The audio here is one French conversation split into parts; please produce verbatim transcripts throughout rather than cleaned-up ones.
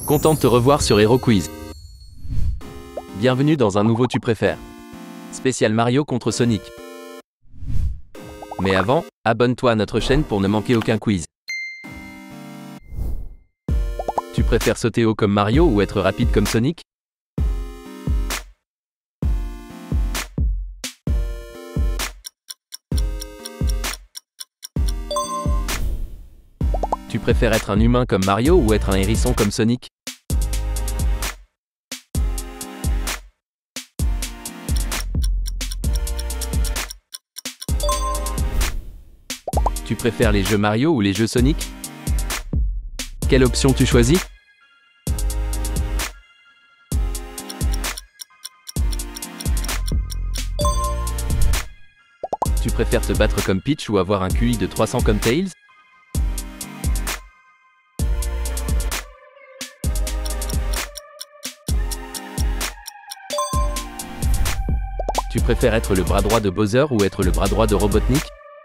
Content de te revoir sur Hero Quiz. Bienvenue dans un nouveau Tu préfères. Spécial Mario contre Sonic. Mais avant, abonne-toi à notre chaîne pour ne manquer aucun quiz. Tu préfères sauter haut comme Mario ou être rapide comme Sonic? Tu préfères être un humain comme Mario ou être un hérisson comme Sonic? Tu préfères les jeux Mario ou les jeux Sonic? Quelle option tu choisis? Tu préfères te battre comme Peach ou avoir un Q I de trois cents comme Tails? Tu préfères être le bras droit de Bowser ou être le bras droit de Robotnik?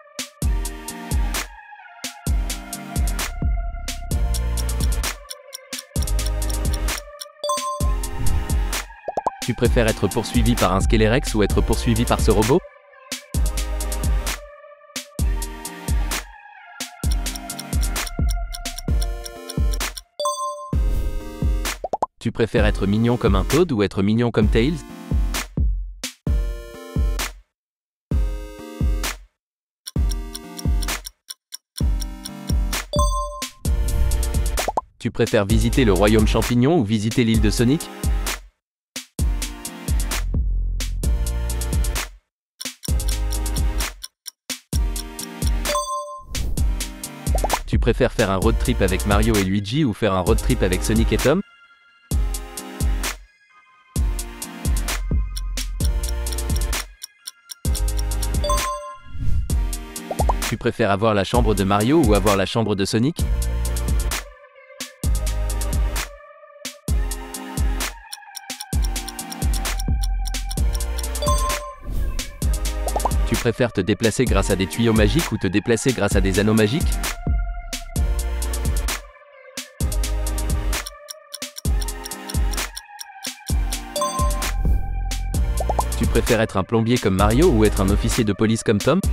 Tu préfères être poursuivi par un Skelerex ou être poursuivi par ce robot? Tu préfères être mignon comme un Toad ou être mignon comme Tails? Tu préfères visiter le royaume champignon ou visiter l'île de Sonic? Tu préfères faire un road trip avec Mario et Luigi ou faire un road trip avec Sonic et Tom? Tu préfères avoir la chambre de Mario ou avoir la chambre de Sonic? Tu préfères te déplacer grâce à des tuyaux magiques ou te déplacer grâce à des anneaux magiques? Tu préfères être un plombier comme Mario ou être un officier de police comme Tom?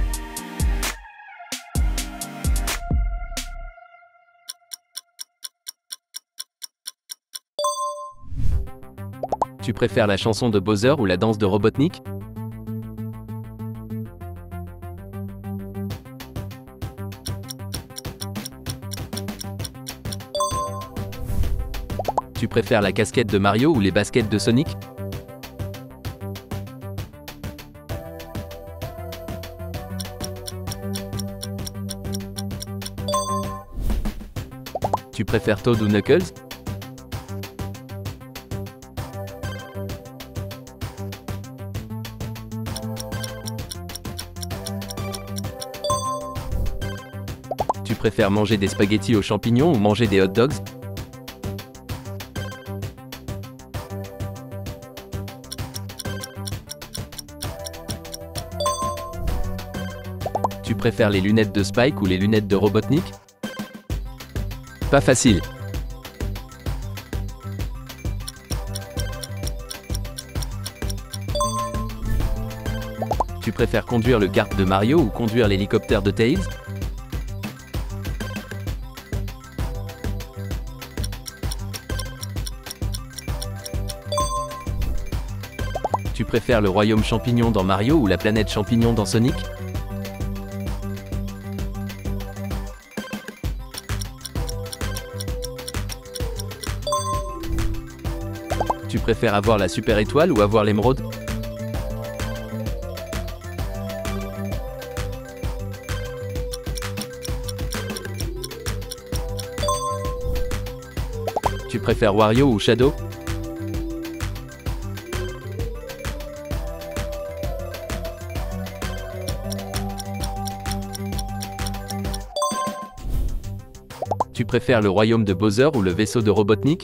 Tu préfères la chanson de Bowser ou la danse de Robotnik? Tu préfères la casquette de Mario ou les baskets de Sonic? Tu préfères Toad ou Knuckles? Tu préfères manger des spaghettis aux champignons ou manger des hot dogs? Tu préfères les lunettes de Spike ou les lunettes de Robotnik? Pas facile. Tu préfères conduire le kart de Mario ou conduire l'hélicoptère de Tails? Tu préfères le royaume champignon dans Mario ou la planète champignon dans Sonic? Tu préfères avoir la super étoile ou avoir l'émeraude? Tu préfères Wario ou Shadow? Tu préfères le royaume de Bowser ou le vaisseau de Robotnik?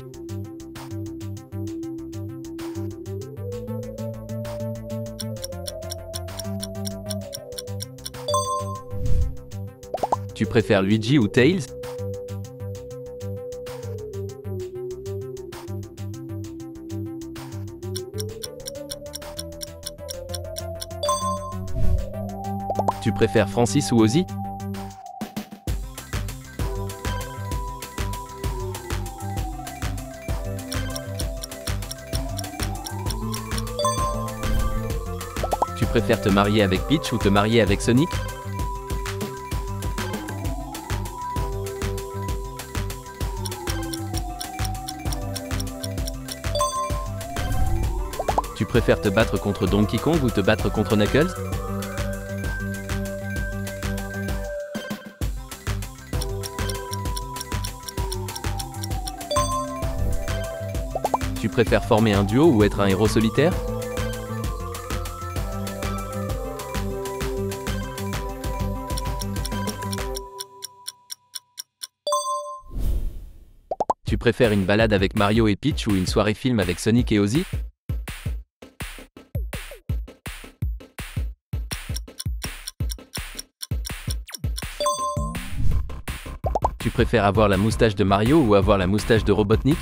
Tu préfères Luigi ou Tails? Tu préfères Francis ou Ozzy? Tu préfères te marier avec Peach ou te marier avec Sonic? Tu préfères te battre contre Donkey Kong ou te battre contre Knuckles? Tu préfères former un duo ou être un héros solitaire? Tu préfères une balade avec Mario et Peach ou une soirée film avec Sonic et Ozzy? Tu préfères avoir la moustache de Mario ou avoir la moustache de Robotnik?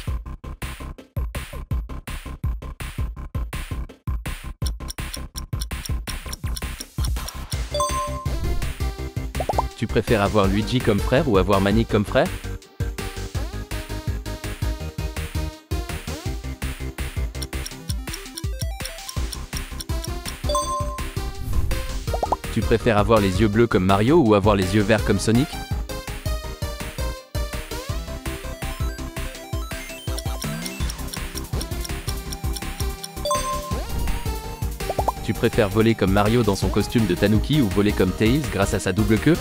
Tu préfères avoir Luigi comme frère ou avoir Manic comme frère? Tu préfères avoir les yeux bleus comme Mario ou avoir les yeux verts comme Sonic? Tu préfères voler comme Mario dans son costume de Tanuki ou voler comme Tails grâce à sa double queue?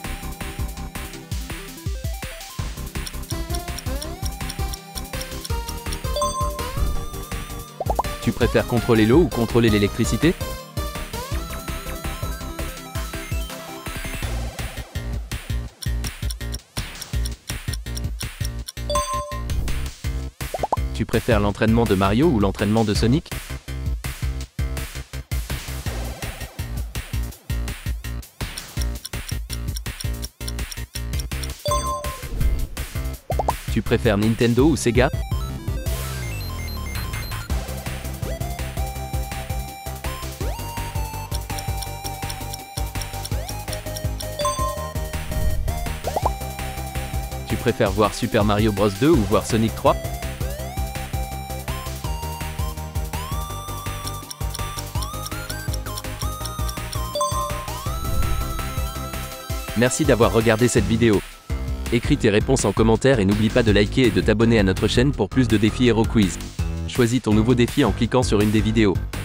Tu préfères contrôler l'eau ou contrôler l'électricité? Tu préfères l'entraînement de Mario ou l'entraînement de Sonic? Tu préfères Nintendo ou Sega? Tu préfères voir Super Mario Bros deux ou voir Sonic trois? Merci d'avoir regardé cette vidéo. Écris tes réponses en commentaire et n'oublie pas de liker et de t'abonner à notre chaîne pour plus de défis Hero Quiz. Choisis ton nouveau défi en cliquant sur une des vidéos.